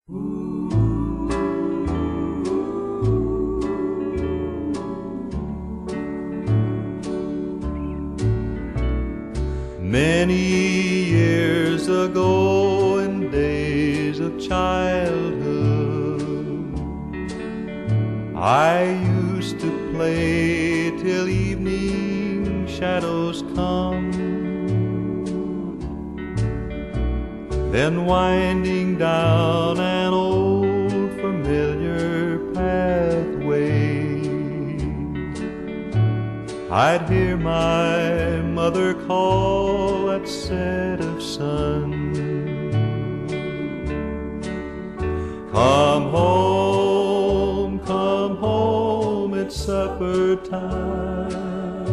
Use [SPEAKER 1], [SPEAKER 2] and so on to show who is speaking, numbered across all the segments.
[SPEAKER 1] Many years ago, in days of childhood, I used to play till evening shadows come. Then winding down an old familiar pathway, I'd hear my mother call at set of sun. Come home, it's supper time.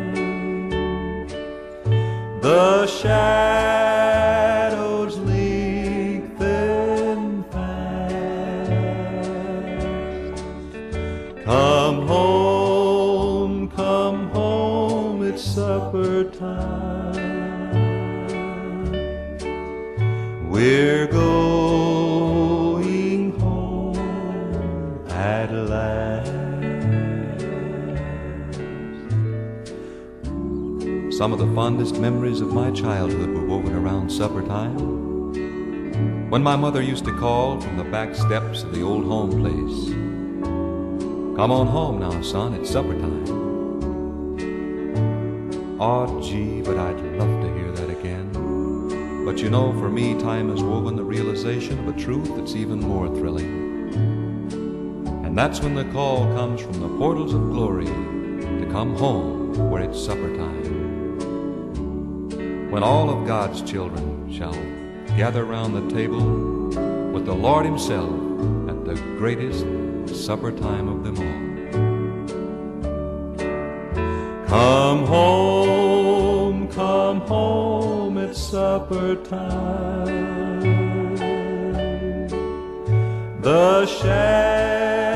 [SPEAKER 1] The shadows lengthen fast. Come home, it's supper time. We're going home at last.
[SPEAKER 2] Some of the fondest memories of my childhood were woven around supper time, when my mother used to call from the back steps of the old home place, "Come on home now, son, it's supper time." Oh, gee, but I'd love to hear that again. But you know, for me, time has woven the realization of a truth that's even more thrilling. And that's when the call comes from the portals of glory to come home where it's supper time. When all of God's children shall gather round the table with the Lord Himself at the greatest supper time of them all.
[SPEAKER 1] Come home, it's supper time. The shadows